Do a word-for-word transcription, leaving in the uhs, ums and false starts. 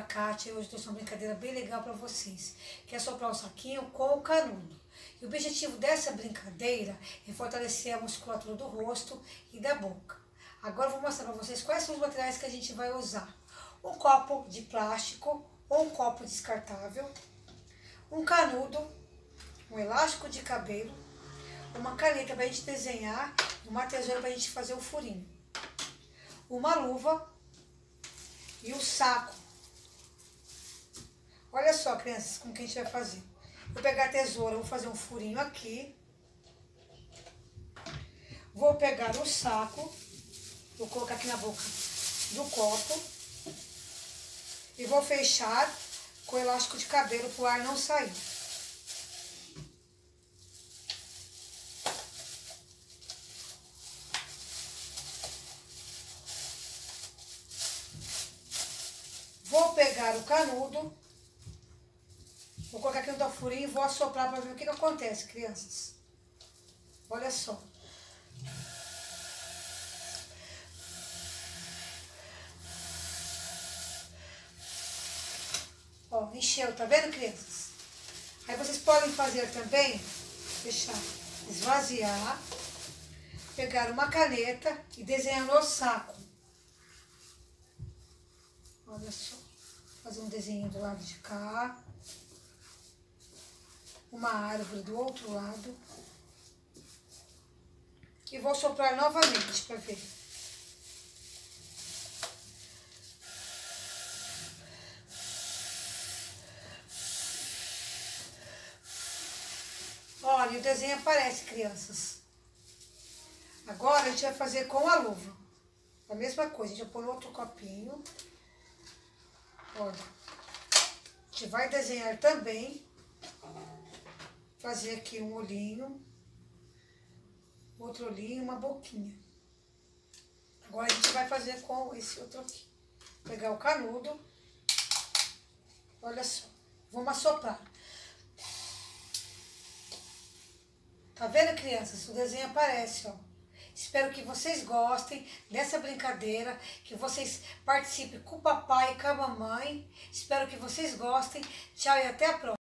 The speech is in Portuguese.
a Kátia e hoje eu trouxe uma brincadeira bem legal para vocês, que é soprar o saquinho com o canudo. E o objetivo dessa brincadeira é fortalecer a musculatura do rosto e da boca. Agora eu vou mostrar para vocês quais são os materiais que a gente vai usar. Um copo de plástico ou um copo descartável, um canudo, um elástico de cabelo, uma caneta para a gente desenhar e uma tesoura para a gente fazer o furinho, uma luva e o saco. Olha só, crianças, como que a gente vai fazer. Vou pegar a tesoura, vou fazer um furinho aqui. Vou pegar o saco, vou colocar aqui na boca do copo. E vou fechar com o elástico de cabelo para o ar não sair. Vou pegar o canudo, vou colocar aqui no tal furinho e vou assoprar para ver o que, que acontece, crianças. Olha só. Ó, encheu, tá vendo, crianças? Aí vocês podem fazer também, deixar esvaziar, pegar uma caneta e desenhar no saco. Olha só, fazer um desenho do lado de cá, uma árvore do outro lado. E vou soprar novamente para ver. Olha, o desenho aparece, crianças. Agora a gente vai fazer com a luva. A mesma coisa, a gente vai pôr no outro copinho. Olha, a gente vai desenhar também. Fazer aqui um olhinho. Outro olhinho, uma boquinha. Agora a gente vai fazer com esse outro aqui. Pegar o canudo. Olha só, vamos assoprar. Tá vendo, crianças? O desenho aparece, ó. Espero que vocês gostem dessa brincadeira, que vocês participem com o papai e com a mamãe. Espero que vocês gostem. Tchau e até a próxima.